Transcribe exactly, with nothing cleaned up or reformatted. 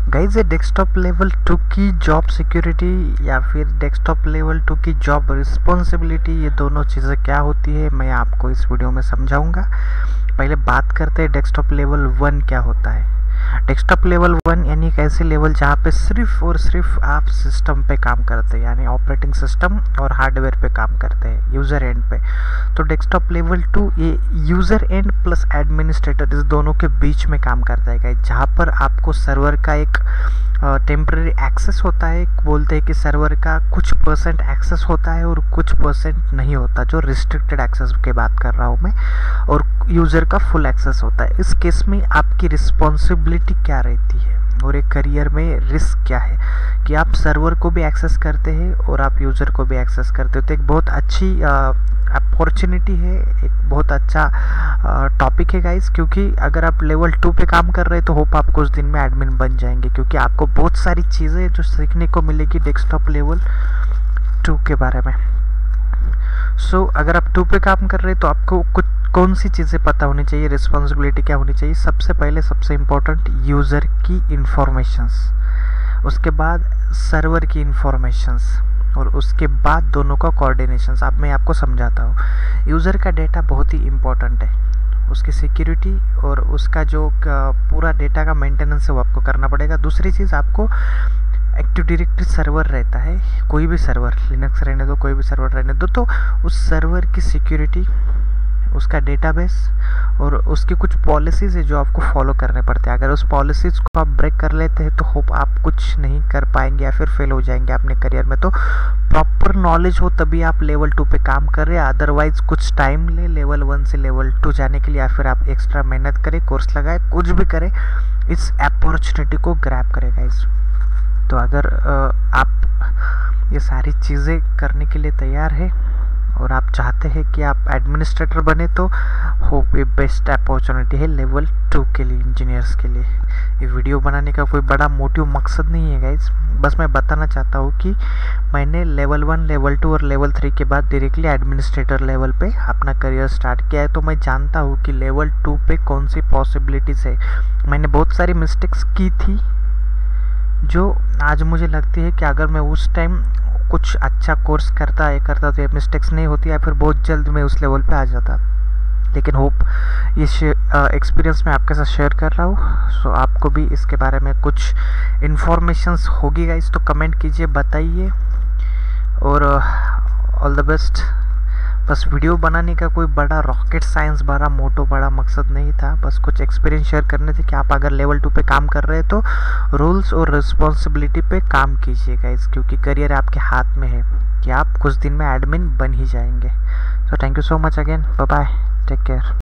Guys ये desktop level two की job security या फिर डेस्कटॉप लेवल टू की जॉब रिस्पॉन्सिबिलिटी, ये दोनों चीज़ें क्या होती है मैं आपको इस वीडियो में समझाऊंगा। पहले बात करते हैं डेस्कटॉप लेवल वन क्या होता है। डेस्कटॉप लेवल वन यानी एक ऐसी लेवल जहाँ पे सिर्फ और सिर्फ आप सिस्टम पे काम करते हैं, यानी ऑपरेटिंग सिस्टम और हार्डवेयर पे काम करते हैं, यूज़र एंड पे। तो डेस्कटॉप लेवल टू ये यूज़र एंड प्लस एडमिनिस्ट्रेटर इस दोनों के बीच में काम करता है, जहाँ पर आपको सर्वर का एक टेम्परेरी एक्सेस होता है। बोलते हैं कि सर्वर का कुछ परसेंट एक्सेस होता है और कुछ परसेंट नहीं होता, जो रिस्ट्रिक्टेड एक्सेस की बात कर रहा हूँ मैं, और यूज़र का फुल एक्सेस होता है। इस केस में आपकी रिस्पॉन्सिबिलिटी क्या रहती है और एक करियर में रिस्क क्या है कि आप सर्वर को भी एक्सेस करते हैं और आप यूज़र को भी एक्सेस करते हो। तो एक बहुत अच्छी अपॉर्चुनिटी है, एक बहुत अच्छा टॉपिक है गाइस, क्योंकि अगर आप लेवल टू पे काम कर रहे हैं तो होप आप कुछ दिन में एडमिन बन जाएंगे, क्योंकि आपको बहुत सारी चीज़ें जो सीखने को मिलेगी डेस्कटॉप लेवल टू के बारे में। सो so, अगर आप टू पे काम कर रहे हैं तो आपको कुछ कौन सी चीज़ें पता होनी चाहिए, रिस्पॉन्सिबिलिटी क्या होनी चाहिए। सबसे पहले सबसे इम्पोर्टेंट यूज़र की इंफॉर्मेशंस, उसके बाद सर्वर की इंफॉर्मेशंस और उसके बाद दोनों का कोऑर्डिनेशंस। अब मैं आपको समझाता हूँ। यूज़र का डेटा बहुत ही इम्पोर्टेंट है, उसकी सिक्योरिटी और उसका जो पूरा डेटा का मेंटेनेंस है वो आपको करना पड़ेगा। दूसरी चीज़, आपको एक्टिव डायरेक्टरी सर्वर रहता है, कोई भी सर्वर, लिनक्स रहने दो, कोई भी सर्वर रहने दो, तो उस सर्वर की सिक्योरिटी, उसका डेटाबेस और उसकी कुछ पॉलिसीज़ है जो आपको फॉलो करने पड़ते हैं। अगर उस पॉलिसीज़ को आप ब्रेक कर लेते हैं तो होप आप कुछ नहीं कर पाएंगे या फिर फेल हो जाएंगे अपने करियर में। तो प्रॉपर नॉलेज हो तभी आप लेवल टू पे काम कर रहे हैं, अदरवाइज कुछ टाइम ले लेवल वन से लेवल टू जाने के लिए, या फिर आप एक्स्ट्रा मेहनत करें, कोर्स लगाए, कुछ भी करें, इस अपॉर्चुनिटी को ग्रैब करेगा इस। तो अगर आप ये सारी चीज़ें करने के लिए तैयार है और आप चाहते हैं कि आप एडमिनिस्ट्रेटर बने, तो होप ये बेस्ट अपॉर्चुनिटी है लेवल टू के लिए, इंजीनियर्स के लिए। ये वीडियो बनाने का कोई बड़ा मोटिव मकसद नहीं है गाइज, बस मैं बताना चाहता हूँ कि मैंने लेवल वन, लेवल टू और लेवल थ्री के बाद डायरेक्टली एडमिनिस्ट्रेटर लेवल पे अपना करियर स्टार्ट किया है। तो मैं जानता हूँ कि लेवल टू पे कौन सी पॉसिबिलिटीज़ है। मैंने बहुत सारी मिस्टेक्स की थी जो आज मुझे लगती है कि अगर मैं उस टाइम कुछ अच्छा कोर्स करता है करता तो ये मिस्टेक्स नहीं होती, या फिर बहुत जल्द मैं उस लेवल पे आ जाता। लेकिन होप ये एक्सपीरियंस मैं आपके साथ शेयर कर रहा हूँ, सो आपको भी इसके बारे में कुछ इन्फॉर्मेशंस होगी गाइस, तो कमेंट कीजिए, बताइए, और ऑल द बेस्ट। बस वीडियो बनाने का कोई बड़ा रॉकेट साइंस, बड़ा मोटो, बड़ा मकसद नहीं था, बस कुछ एक्सपीरियंस शेयर करने थे कि आप अगर लेवल टू पे काम कर रहे हैं तो रूल्स और रिस्पॉन्सिबिलिटी पे काम कीजिएगा इस, क्योंकि करियर आपके हाथ में है कि आप कुछ दिन में एडमिन बन ही जाएंगे। So thank you so much again, bye bye, take care.